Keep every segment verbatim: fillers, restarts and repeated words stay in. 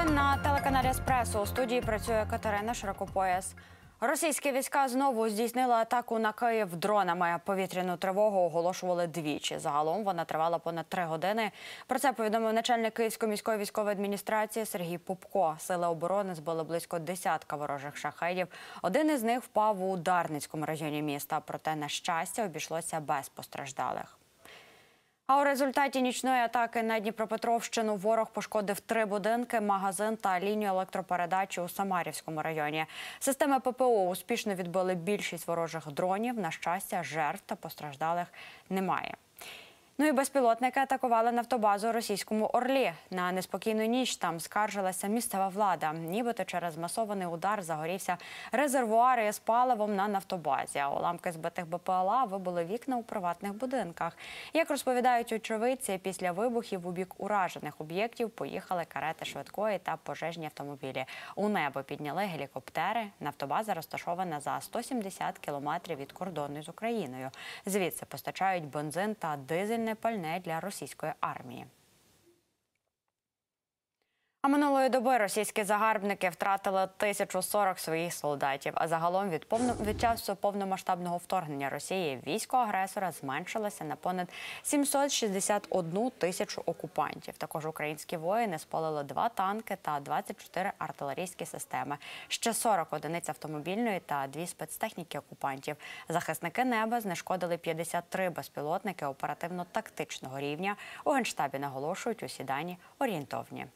новин на телеканалі «Еспресо». У студії працює Катерина Широкопояс. Російські війська знову здійснили атаку на Київ дронами. Повітряну тривогу оголошували двічі. Загалом вона тривала понад три години. Про це повідомив начальник Київської міської військової адміністрації Сергій Пупко. Сили оборони збили близько десятка ворожих шахедів. Один із них впав у Дарницькому районі міста. Проте, на щастя, обійшлося без постраждалих. А у результаті нічної атаки на Дніпропетровщину ворог пошкодив три будинки, магазин та лінію електропередачі у Самарівському районі. Системи ППО успішно відбили більшість ворожих дронів. На щастя, жертв та постраждалих немає. Ну і безпілотники атакували нафтобазу у російському Орлі. На неспокійну ніч там скаржилася місцева влада. Нібито через масований удар загорівся резервуар із паливом на нафтобазі. А уламки збитих БПЛА вибили вікна у приватних будинках. Як розповідають очевидці, після вибухів у бік уражених об'єктів поїхали карети швидкої та пожежні автомобілі. У небо підняли гелікоптери. Нафтобаза розташована за сто сімдесят кілометрів від кордону з Україною. Звідси постачають бензин та дизель пальне для російської армії. А минулої доби російські загарбники втратили тисячу сорок своїх солдатів. А загалом від, повно... від часу повномасштабного вторгнення Росії військо агресора зменшилося на понад сімсот шістдесят одну тисячу окупантів. Також українські воїни спалили два танки та двадцять чотири артилерійські системи, ще сорок одиниць автомобільної та дві спецтехніки окупантів. Захисники неба знешкодили п'ятдесят три безпілотники оперативно-тактичного рівня. У Генштабі наголошують, усі дані орієнтовні.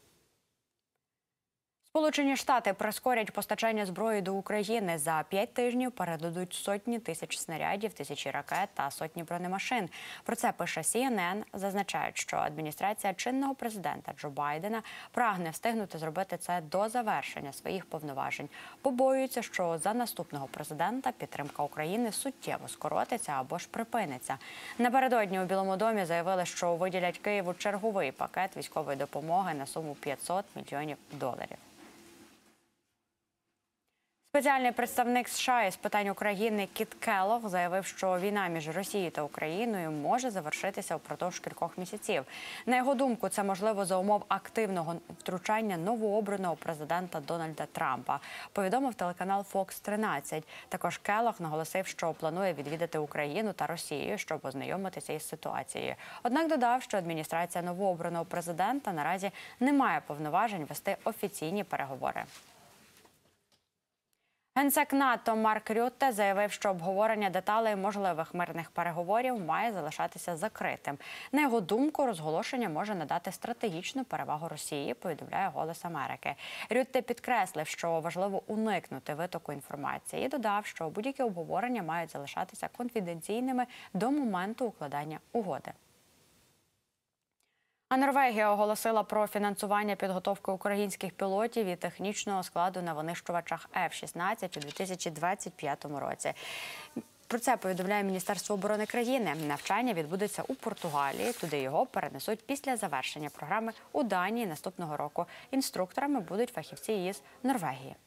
Сполучені Штати прискорять постачання зброї до України. За п'ять тижнів передадуть сотні тисяч снарядів, тисячі ракет та сотні бронемашин. Про це пише Сі Ен Ен. Зазначають, що адміністрація чинного президента Джо Байдена прагне встигнути зробити це до завершення своїх повноважень. Побоюються, що за наступного президента підтримка України суттєво скоротиться або ж припиниться. Напередодні у Білому домі заявили, що виділять Києву черговий пакет військової допомоги на суму п'ятсот мільйонів доларів. Спеціальний представник США із питань України Кіт Келлог заявив, що війна між Росією та Україною може завершитися впродовж кількох місяців. На його думку, це можливо за умов активного втручання новообраного президента Дональда Трампа, повідомив телеканал Фокс тринадцять. Також Келлог наголосив, що планує відвідати Україну та Росію, щоб ознайомитися із ситуацією. Однак додав, що адміністрація новообраного президента наразі не має повноважень вести офіційні переговори. Генсек НАТО Марк Рютте заявив, що обговорення деталей можливих мирних переговорів має залишатися закритим. На його думку, розголошення може надати стратегічну перевагу Росії, повідомляє «Голос Америки». Рютте підкреслив, що важливо уникнути витоку інформації і додав, що будь-які обговорення мають залишатися конфіденційними до моменту укладання угоди. А Норвегія оголосила про фінансування підготовки українських пілотів і технічного складу на винищувачах Еф шістнадцять у дві тисячі двадцять п'ятому році. Про це повідомляє Міністерство оборони країни. Навчання відбудеться у Португалії. Туди його перенесуть після завершення програми у Данії наступного року. Інструкторами будуть фахівці із Норвегії.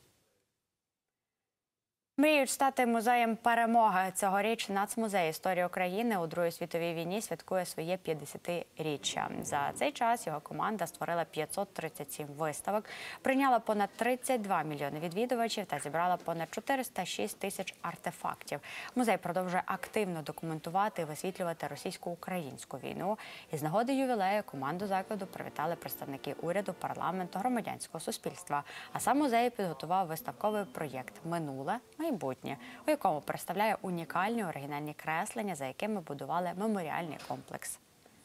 Мріють стати музеєм перемоги. Цьогоріч Нацмузей історії України у Другій світовій війні святкує своє п'ятдесятиріччя. За цей час його команда створила п'ятсот тридцять сім виставок, прийняла понад тридцять два мільйони відвідувачів та зібрала понад чотириста шість тисяч артефактів. Музей продовжує активно документувати і висвітлювати російсько-українську війну. Із нагоди ювілею команду закладу привітали представники уряду, парламенту, громадянського суспільства. А сам музей підготував виставковий проєкт «Минуле. Майбутнє», у якому представляє унікальні оригінальні креслення, за якими будували меморіальний комплекс.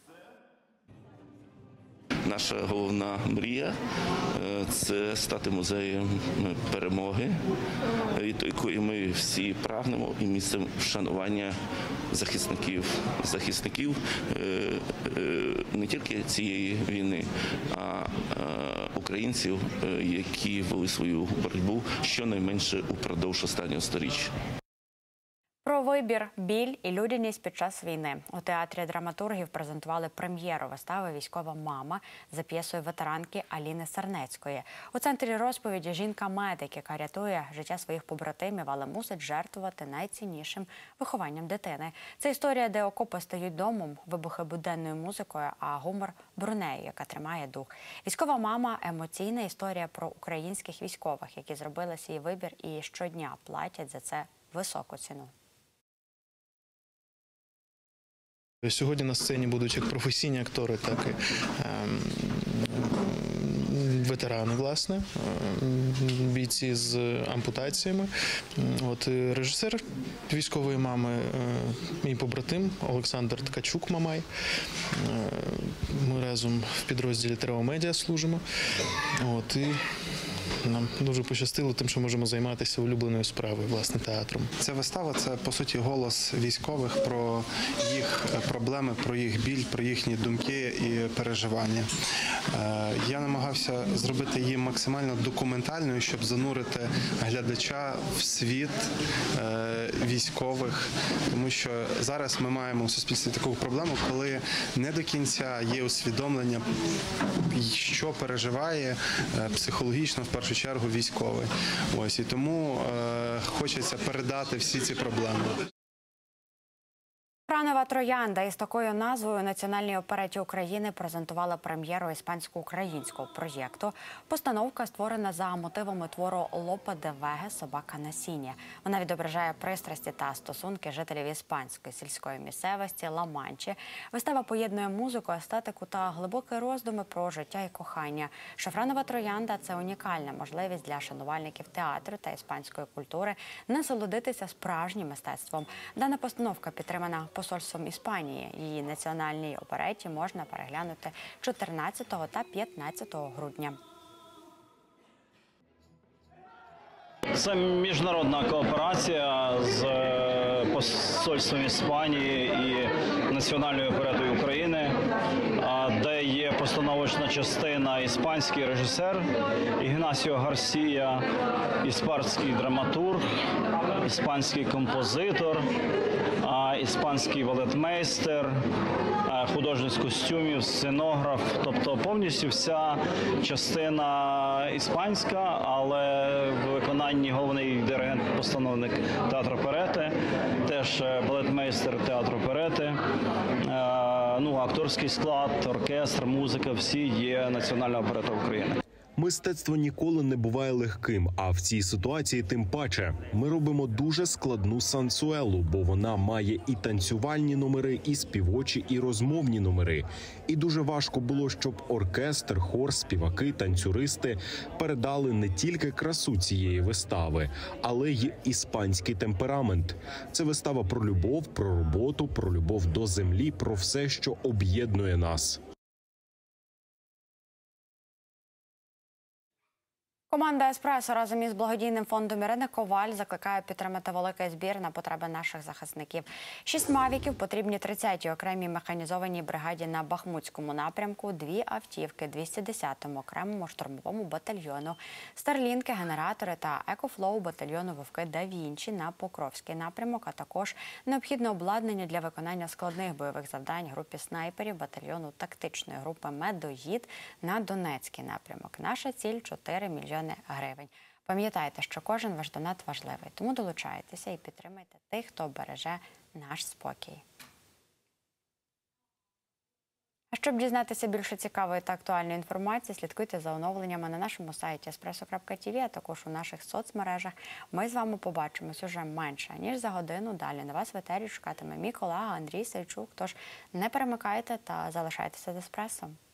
Наша головна мрія – це стати музеєм перемоги, від якої ми всі прагнемо, і місцем вшанування захисників, захисників не тільки цієї війни, а українців, які вели свою боротьбу щонайменше упродовж останнього сторіччя. Про вибір, біль і людяність під час війни. У театрі драматургів презентували прем'єру вистави «Військова мама» за п'єсою ветеранки Аліни Сарнецької. У центрі розповіді жінка-медик, яка рятує життя своїх побратимів, але мусить жертвувати найціннішим – вихованням дитини. Це історія, де окопи стають домом, вибухи буденною музикою, а гумор – бронею, яка тримає дух. «Військова мама» – емоційна історія про українських військових, які зробили свій вибір і щодня платять за це високу ціну. Сьогодні на сцені будуть як професійні актори, так і ем, ветерани, власне, ем, бійці з ампутаціями. От е, режисер «Військової мами», е, мій побратим Олександр Ткачук Мамай. Е, ми разом в підрозділі «Трео Медіа» служимо. От, і нам дуже пощастило тим, що можемо займатися улюбленою справою, власне, театром. Ця вистава – це, по суті, голос військових про їх проблеми, про їх біль, про їхні думки і переживання. Я намагався зробити її максимально документальною, щоб занурити глядача в світ військових, тому що зараз ми маємо у суспільстві таку проблему, коли не до кінця є усвідомлення, що переживає психологічно, в першу чергу, військовий. Ось, і тому е, хочеться передати всі ці проблеми. Ранова троянда із такою назвою у Національній опереті України презентувала прем'єру іспансько-українського проєкту. Постановка створена за мотивами твору Лопе де Веги «Собака на сіні». Вона відображає пристрасті та стосунки жителів іспанської сільської місцевості Ла-Манчі. Вистава поєднує музику, естетику та глибокі роздуми про життя і кохання. «Шафранова троянда» – це унікальна можливість для шанувальників театру та іспанської культури насолодитися справжнім мистецтвом. Дана постановка підтримана посольством Іспанії. Її національній опереті можна переглянути чотирнадцятого та п'ятнадцятого грудня. Це міжнародна кооперація з посольством Іспанії і Національною оперетою України, де є постановочна частина іспанський режисер Ігнасіо Гарсія, іспанський драматург, іспанський композитор, іспанський балетмейстер, художник з костюмів, сценограф. Тобто повністю вся частина іспанська, але в виконанні головний диригент-постановник театру Оперети, теж балетмейстер театру Оперети, ну, акторський склад, оркестр, музика, всі є Національна оперета України. Мистецтво ніколи не буває легким, а в цій ситуації тим паче. Ми робимо дуже складну сансуелу, бо вона має і танцювальні номери, і співочі, і розмовні номери. І дуже важко було, щоб оркестр, хор, співаки, танцюристи передали не тільки красу цієї вистави, але й іспанський темперамент. Це вистава про любов, про роботу, про любов до землі, про все, що об'єднує нас. Команда «Еспресо» разом із благодійним фондом Ірини Коваль закликає підтримати великий збір на потреби наших захисників. Шість «Мавіків» потрібні тридцятій окремій механізованій бригаді на Бахмутському напрямку, дві автівки двісті десятому окремому штурмовому батальйону, старлінки, генератори та екофлоу батальйону «Вовки да Вінчі» на Покровський напрямок, а також необхідне обладнання для виконання складних бойових завдань групі снайперів батальйону тактичної групи «Медоїд» на Донецький напрямок. Наша ціль – чотири мільйони гривень. Пам'ятайте, що кожен ваш донат важливий, тому долучайтеся і підтримайте тих, хто береже наш спокій. А щоб дізнатися більше цікавої та актуальної інформації, слідкуйте за оновленнями на нашому сайті еспресо крапка ті ві, а також у наших соцмережах. Ми з вами побачимось уже менше, ніж за годину. Далі на вас в етері чекатиме мій колега Андрій Сайчук. Тож не перемикайте та залишайтеся з «Еспресо».